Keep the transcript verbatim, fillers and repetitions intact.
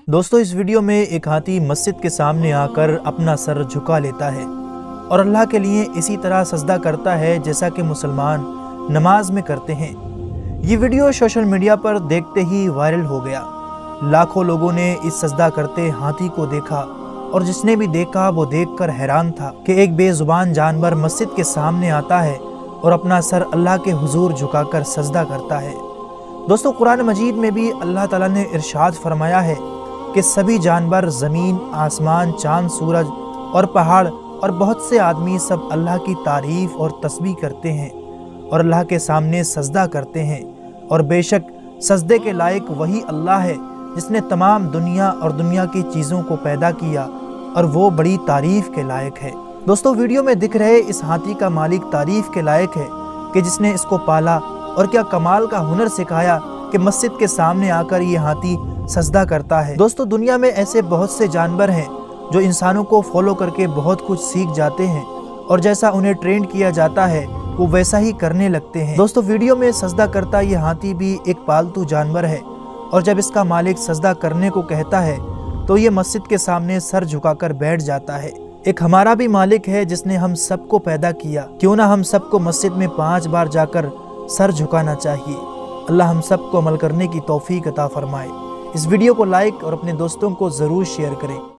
दोस्तों इस वीडियो में एक हाथी मस्जिद के सामने आकर अपना सर झुका लेता है और अल्लाह के लिए इसी तरह सजदा करता है जैसा कि मुसलमान नमाज में करते हैं। ये वीडियो सोशल मीडिया पर देखते ही वायरल हो गया। लाखों लोगों ने इस सजदा करते हाथी को देखा और जिसने भी देखा वो देखकर हैरान था कि एक बेजुबान जानवर मस्जिद के सामने आता है और अपना सर अल्लाह के हुजूर झुकाकर सजदा करता है। दोस्तों कुरान मजीद में भी अल्लाह ताला ने इरशाद फरमाया है कि सभी जानवर, ज़मीन, आसमान, चांद, सूरज और पहाड़ और बहुत से आदमी सब अल्लाह की तारीफ़ और तस्बीह करते हैं और अल्लाह के सामने सजदा करते हैं। और बेशक सजदे के लायक वही अल्लाह है जिसने तमाम दुनिया और दुनिया की चीज़ों को पैदा किया और वो बड़ी तारीफ़ के लायक है। दोस्तों वीडियो में दिख रहे इस हाथी का मालिक तारीफ़ के लायक है कि जिसने इसको पाला और क्या कमाल का हुनर सिखाया कि मस्जिद के सामने आकर ये हाथी सजदा करता है। दोस्तों दुनिया में ऐसे बहुत से जानवर हैं जो इंसानों को फॉलो करके बहुत कुछ सीख जाते हैं और जैसा उन्हें ट्रेंड किया जाता है वो वैसा ही करने लगते हैं। दोस्तों वीडियो में सजदा करता ये हाथी भी एक पालतू जानवर है और जब इसका मालिक सजदा करने को कहता है तो ये मस्जिद के सामने सर झुकाकर बैठ जाता है। एक हमारा भी मालिक है जिसने हम सबको पैदा किया, क्यों ना हम सबको मस्जिद में पांच बार जाकर सर झुकाना चाहिए। अल्लाह हम सबको अमल करने की तौफीक अता फरमाए। इस वीडियो को लाइक और अपने दोस्तों को ज़रूर शेयर करें।